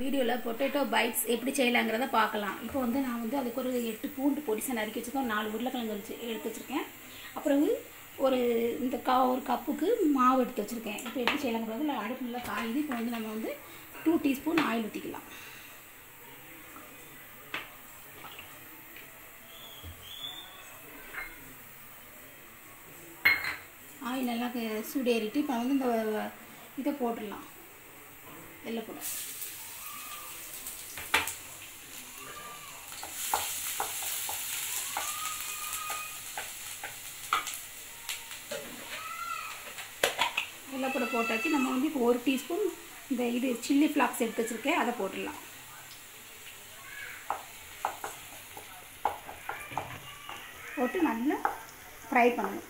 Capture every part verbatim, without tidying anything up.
வீடியோவில் potato bytes எப்படி செய்யலாங்கிறத பார்க்கலாம். இப்போ வந்து நான் வந்து அதுக்கு ஒரு எட்டு பூண்டு பொடிசை நறுக்கி வச்சுருக்கேன், நாலு உருளைக்கிழங்கு வச்சு எடுத்து வச்சுருக்கேன். அப்புறம் ஒரு இந்த கா ஒரு கப்புக்கு மாவு எடுத்து வச்சுருக்கேன். இப்போ எப்படி செய்யலாங்கிறது இல்லை அடுப்பு நல்லா காயுது. இப்போ வந்து நம்ம வந்து டூ டீஸ்பூன் ஆயில் ஊற்றிக்கலாம். ஆயில் நல்லா சூடேறிட்டு இப்போ வந்து இந்த இதை போட்டுடலாம், வெள்ளைப்பூடு. வெள்ளைப்பூடை போட்டாச்சு. நம்ம வந்து இப்போ ஒரு டீஸ்பூன் இந்த இது சில்லி ஃப்ளாக்ஸ் எடுத்து வச்சுருக்கேன், அதை போட்டுடலாம். போட்டு நல்லா ஃப்ரை பண்ணணும்.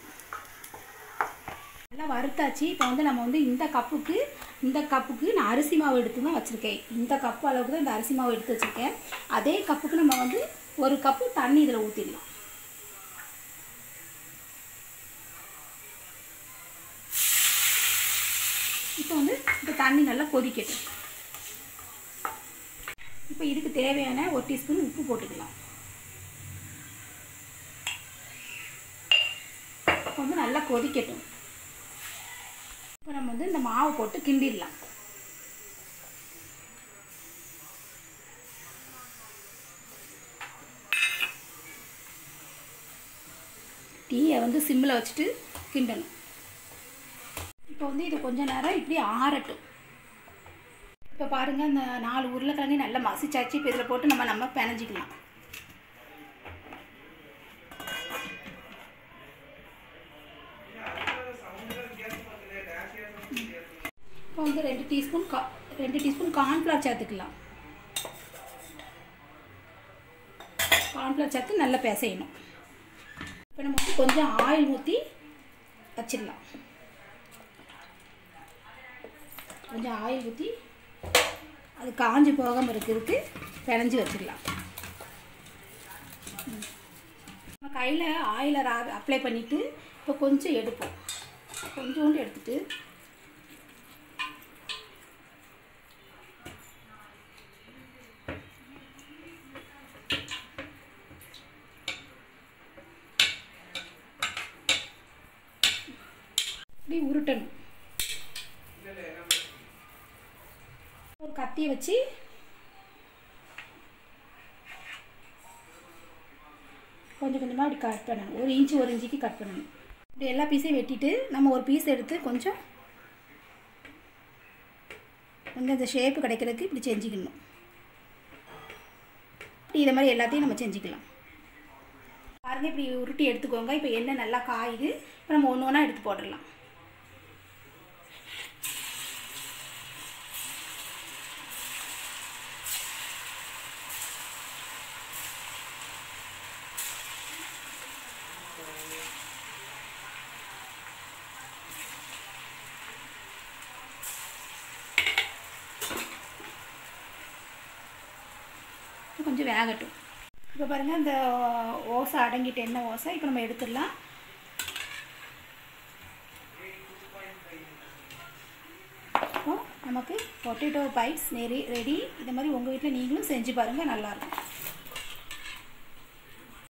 நல்லா வறுத்தாச்சு. இப்போ வந்து நம்ம வந்து இந்த கப்புக்கு இந்த கப்புக்கு நான் அரிசி மாவு எடுத்து தான் வச்சுருக்கேன். இந்த கப்பு அளவுக்கு தான் இந்த அரிசி மாவு எடுத்து வச்சுருக்கேன். அதே கப்புக்கு நம்ம வந்து ஒரு கப்பு தண்ணி இதில் ஊற்றிடலாம். இப்போ வந்து இந்த தண்ணி நல்லா கொதிக்கட்டும். இப்போ இதுக்கு தேவையான ஒரு டீஸ்பூன் உப்பு போட்டுக்கலாம். இப்போ வந்து நல்லா கொதிக்கட்டும். இப்போ நம்ம வந்து இந்த மாவை போட்டு கிண்டிடலாம். டீயை வந்து சிம்மில் வச்சுட்டு கிண்டணும். இப்போ வந்து இது கொஞ்ச நேரம் இப்படி ஆறட்டும். இப்போ பாருங்கள், இந்த நாலு உருளைக்கிழங்கு நல்லா மசிச்சாச்சு. இப்போ இதில் போட்டு நம்ம நம்ம பிணைஞ்சிக்கலாம். இப்போ வந்து ரெண்டு டீஸ்பூன் கா ரெண்டு டீஸ்பூன் கார்ன்ஃப்ளவர் சேர்த்துக்கலாம். கார்ன்ஃப்ளவர் சேர்த்து நல்லா பிசையணும். இப்போ நம்ம வந்து கொஞ்சம் ஆயில் ஊற்றி வச்சிடலாம். கொஞ்சம் ஆயில் ஊற்றி அது காஞ்சி போகாமல் இருக்கிறதுக்கு பிணைஞ்சி வச்சிடலாம். நம்ம கையில் ஆயிலை அப்ளை பண்ணிவிட்டு இப்போ கொஞ்சம் எடுப்போம். கொஞ்சோண்டு எடுத்துட்டு இப்படி உருட்டணும். ஒரு கத்தியை வச்சு கொஞ்சம் கொஞ்சமாக அப்படி கட் பண்ணணும். ஒரு இன்ச்சு ஒரு இன்ச்சுக்கு கட் பண்ணணும். இப்படி எல்லா பீஸையும் வெட்டிட்டு நம்ம ஒரு பீஸ் எடுத்து கொஞ்சம் கொஞ்சம் இந்த ஷேப்பு கிடைக்கிறதுக்கு இப்படி செஞ்சுக்கணும். இப்படி இதை மாதிரி எல்லாத்தையும் நம்ம செஞ்சுக்கலாம். பாருங்கள், இப்படி உருட்டி எடுத்துக்கோங்க. இப்போ எண்ணெய் நல்லா காயுது. இப்போ நம்ம ஒன்று ஒன்றா எடுத்து போட்டுடலாம். கொஞ்சம் வேகட்டும். இப்போ பாருங்கள், இந்த ஓசை அடங்கிட்டு என்ன ஓசை. இப்போ நம்ம எடுத்துடலாம். இப்போ நமக்கு பொட்டேட்டோ பைட்ஸ் ரெடி ரெடி. இந்த மாதிரி உங்கள் வீட்டில் நீங்களும் செஞ்சு பாருங்கள், நல்லாயிருக்கும்.